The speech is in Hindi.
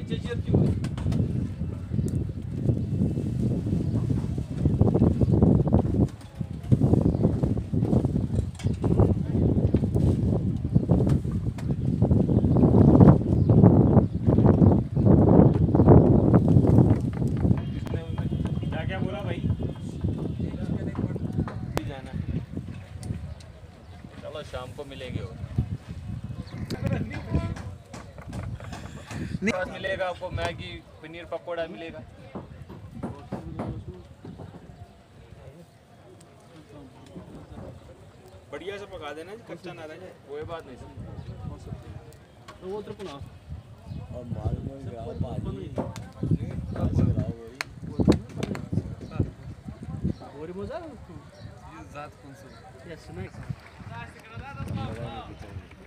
शाम को मिलेंगे मिलेगा आपको मैगी पनीर पकोड़ा मिलेगा। बढ़िया से पका देना जी, कच्चा ना रहे। कोई बात नहीं सर। वो तो पुना और माल में गाओ भाजी और मजा ये जात कौन सा? Yes nice.